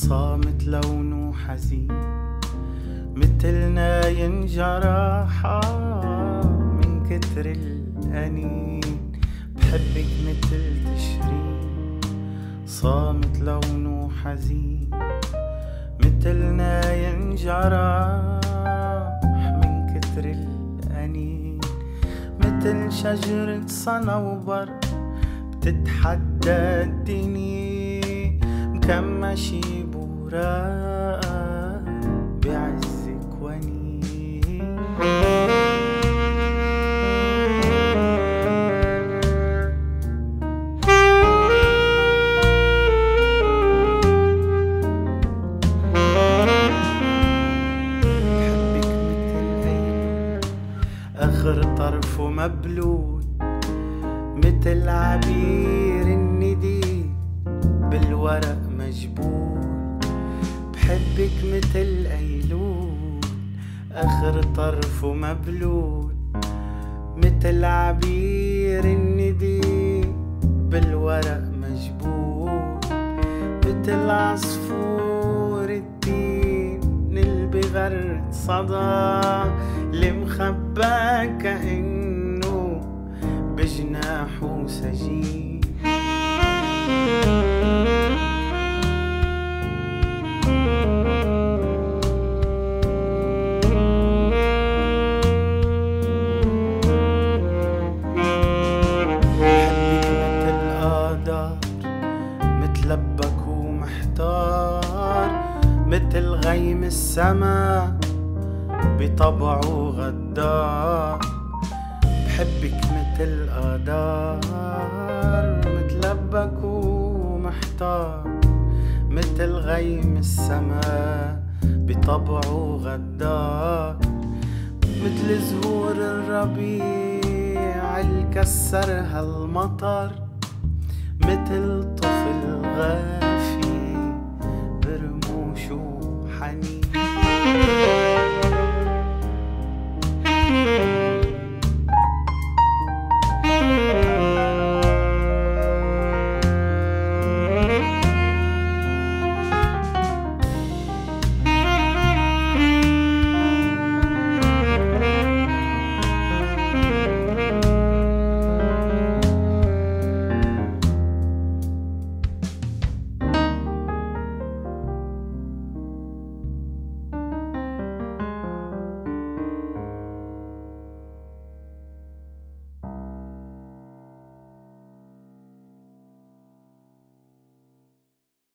صامت لونه حزين متلنا ينجرح من كتر الأنين. بحبك متل تشرين صامت لونه حزين متلنا ينجرح من كتر الأنين. متل شجرة صنوبر بتتحدى الدنيا مكمشي بوراقها بعز كوانين. بحبك متل أيلول آخر طرفه مبلول متل عبير الندي بالورق مجبول. بحبك متل أيلول آخر طرفه مبلول متل عبير الندي بالورق مجبول. متل عصفور التين اللي بغرد صدى اللي مخبى كأنه بجناحه سجين. متلبك ومحتار متل غيم السما بطبعه غدار. بحبك متل قدار متلبك ومحتار متل غيم السما بطبعه غدار. متل زهور الربيع الكسرها المطر متل طفل غاب